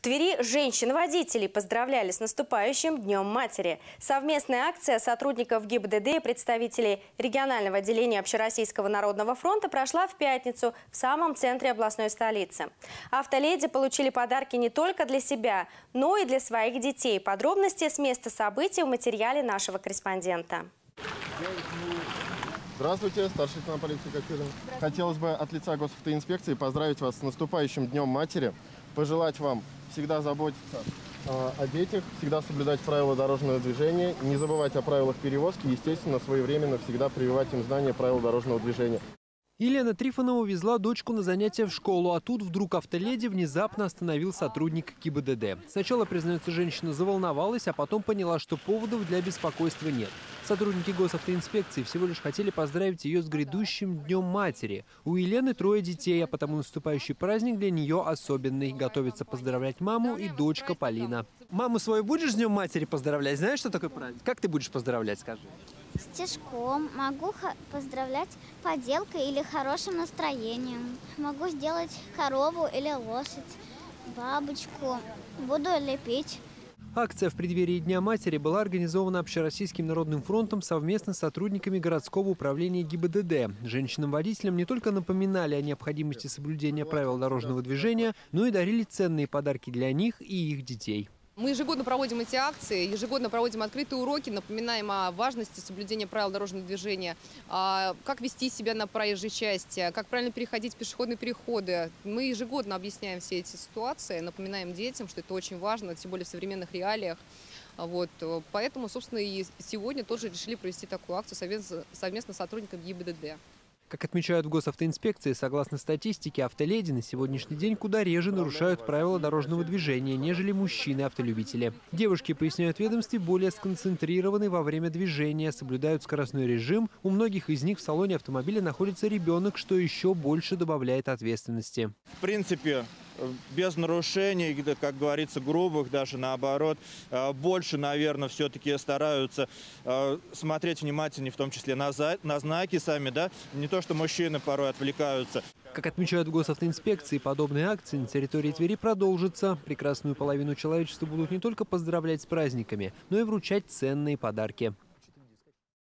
Твери женщин-водителей поздравляли с наступающим Днем матери. Совместная акция сотрудников ГИБДД и представителей регионального отделения Общероссийского народного фронта прошла в пятницу в самом центре областной столицы. Автоледи получили подарки не только для себя, но и для своих детей. Подробности с места событий в материале нашего корреспондента. Здравствуйте, старший лейтенант полиции Катюрин. Хотелось бы от лица госавтоинспекции поздравить вас с наступающим Днем матери, пожелать вам всегда заботиться о детях, всегда соблюдать правила дорожного движения, не забывать о правилах перевозки, естественно, своевременно всегда прививать им знания правил дорожного движения. Елена Трифонова везла дочку на занятия в школу, а тут вдруг автоледи внезапно остановил сотрудник ГИБДД. Сначала, признается, женщина заволновалась, а потом поняла, что поводов для беспокойства нет. Сотрудники госавтоинспекции всего лишь хотели поздравить ее с грядущим Днем матери. У Елены 3 детей, а потому наступающий праздник для нее особенный. Готовится поздравлять маму и дочка Полина. Маму свою будешь с Днем матери поздравлять? Знаешь, что такое праздник? Как ты будешь поздравлять, скажи? Стишком. Могу поздравлять поделкой или хорошим настроением. Могу сделать корову или лошадь, бабочку. Буду лепить. Акция в преддверии Дня матери была организована Общероссийским народным фронтом совместно с сотрудниками городского управления ГИБДД. Женщинам-водителям не только напоминали о необходимости соблюдения правил дорожного движения, но и дарили ценные подарки для них и их детей. Мы ежегодно проводим эти акции, ежегодно проводим открытые уроки, напоминаем о важности соблюдения правил дорожного движения, как вести себя на проезжей части, как правильно переходить пешеходные переходы. Мы ежегодно объясняем все эти ситуации, напоминаем детям, что это очень важно, тем более в современных реалиях. Поэтому, собственно, и сегодня тоже решили провести такую акцию совместно с сотрудниками ГИБДД. Как отмечают в госавтоинспекции, согласно статистике, автоледи на сегодняшний день куда реже нарушают правила дорожного движения, нежели мужчины-автолюбители. Девушки, поясняют в ведомстве, более сконцентрированы во время движения, соблюдают скоростной режим. У многих из них в салоне автомобиля находится ребенок, что еще больше добавляет ответственности. В принципе, без нарушений, как говорится, грубых, даже наоборот, больше, наверное, все-таки стараются смотреть внимательнее, в том числе на знаки сами, да, не то, что мужчины порой отвлекаются. Как отмечают в госавтоинспекции, подобные акции на территории Твери продолжатся. Прекрасную половину человечества будут не только поздравлять с праздниками, но и вручать ценные подарки.